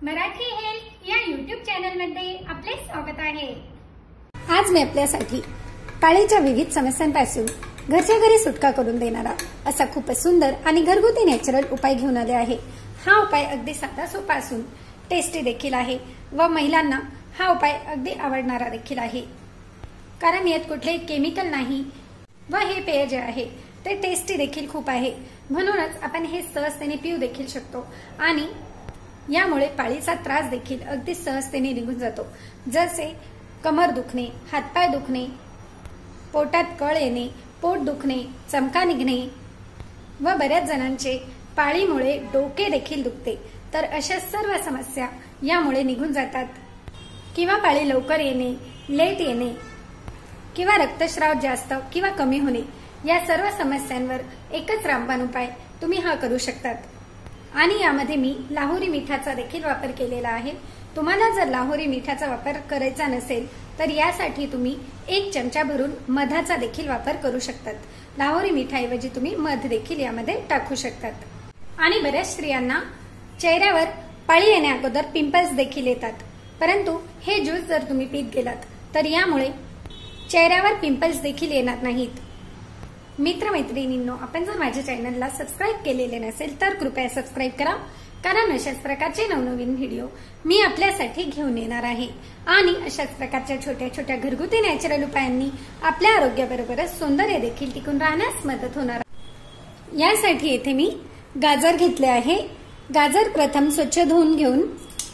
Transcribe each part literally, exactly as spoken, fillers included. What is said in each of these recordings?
Marathi health या YouTube channel मध्ये आपले स्वागत आहे। आज मी आपल्यासाठी पाळीच्या विविध समस्यांपासून घरच्या घरी सुटका करून देणारा असा खूपच सुंदर आणि घरगुती नॅचरल उपाय घेऊन आले आहे। हा उपाय अगदी साधा सोपा असून टेस्टी देखील आहे व महिलांना हा उपाय अगदी आवडणारा देखील आहे, कारण यात कुठलेही केमिकल नाही व हे पेय जे आहे ते टेस्टी देखील खूप आहे। म्हणूनच आपण हे सहजतेने पिऊ देखील शकतो आणि यामुळे पाळीचा त्रास देखील अगदी सहजतेने निघून जातो, जसे कमर दुखणे, हातपाय दुखणे, पोटात कळ येणे, पोट दुखणे, चमका निघणे व बऱ्याच जणांचे पाळीमुळे डोके देखील दुखते। तर अशा सर्व समस्या यामुळे निघून जातात। किंवा पाळी लवकर येणे, लेट येणे किंवा रक्तस्राव जास्त किंवा कमी होणे या सर्व समस्यांवर एकच रामबाण उपाय तुम्ही हा करू शकतात। आणि यामध्ये मी लाहोरी मिठाचा देखील वापर केलेला आहे। तुम्हाला जर लाहोरी मिठाचा वापर करायचा नसेल तर यासाठी तुम्ही एक चमचा भरून मधाचा देखील वापर करू शकतात। लाहोरी मिठाऐवजी तुम्ही मध देखील यामध्ये टाकू शकतात। आणि बऱ्याच स्त्रियांना चेहऱ्यावर पाळी येण्या अगोदर पिंपल्स देखील येतात, परंतु हे ज्यूस जर तुम्ही पीत गेलात तर यामुळे चेहऱ्यावर पिंपल्स देखील येणार नाहीत। मित्रमैत्रिणींनो, आपण जर माझ्या चॅनलला सबस्क्राइब केलेले नसेल तर कृपया सबस्क्राइब करा, कारण अशाच प्रकारचे नवनवीन व्हिडिओ मी आपल्यासाठी घेऊन येणार आहे। आणि अशाच प्रकारच्या छोट्या छोट्या घरगुती नॅचरल उपायांनी आपल्या आरोग्याबरोबरच सौंदर्य देखील टिकून राहण्यास मदत होणार आहे। यासाठी येथे मी गाजर घेतले आहे। गाजर प्रथम स्वच्छ धुवून घेऊन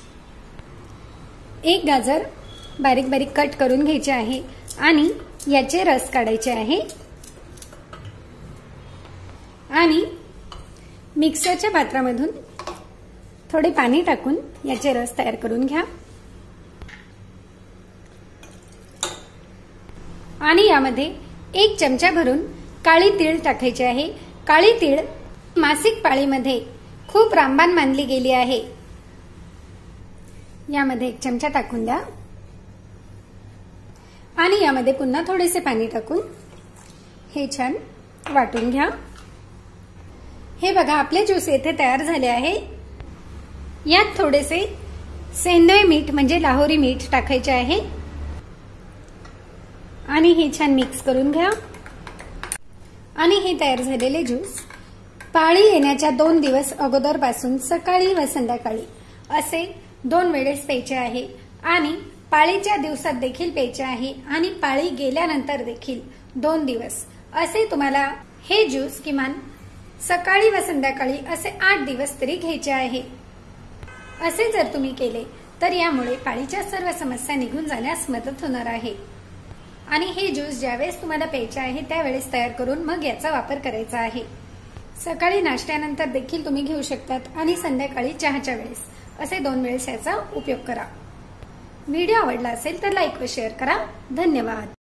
एक गाजर बारीक बारीक कट करून घ्यायचे आहे आणि याचे रस काढायचे आहे आणि मिक्सरच्या पात्रामधून थोडे पाणी टाकून याचे रस तयार करून घ्या। आणि यामध्ये एक चमचा भरून काळी तीळ टाकायचे आहे। काळी तीळ मासिक पाळीमध्ये खूप रामबाण मानली गेली आहे। यामध्ये एक चमचा टाकून द्या आणि यामध्ये पुन्हा थोडेसे पाणी टाकून हे छान वाटून घ्या। हे बघा, आपले ज्यूस येथे तयार झाले आहे। यात थोडेसे सेंदवे मीठ म्हणजे लाहोरी मीठ टाकायचे आहे आणि हे छान मिक्स करून घ्या। आणि हे तयार झालेले ज्यूस पाळी येण्याच्या दोन दिवस अगोदरपासून सकाळी व संध्याकाळी असे दोन वेळेस प्यायचे आहे आणि पाळीच्या दिवसात देखील प्यायचे आहे आणि पाळी गेल्यानंतर देखील दोन दिवस असे तुम्हाला हे ज्यूस किमान सकाळी व संध्याकाळी असे आठ दिवस तरी घ्यायचे आहे। असे जर तुम्ही केले तर यामुळे पाळीच्या सर्व समस्या निघून जाण्यास मदत होणार आहे। आणि हे ज्यूस ज्यावेळेस तुम्हाला प्यायचे आहे त्यावेळेस तयार करून मग याचा वापर करायचा आहे। सकाळी नाश्त्यानंतर देखील तुम्ही घेऊ शकतात आणि संध्याकाळी चहाच्या वेळेस असे दोन वेळेस याचा उपयोग करा। व्हिडिओ आवडला असेल तर लाईक व शेअर करा। धन्यवाद।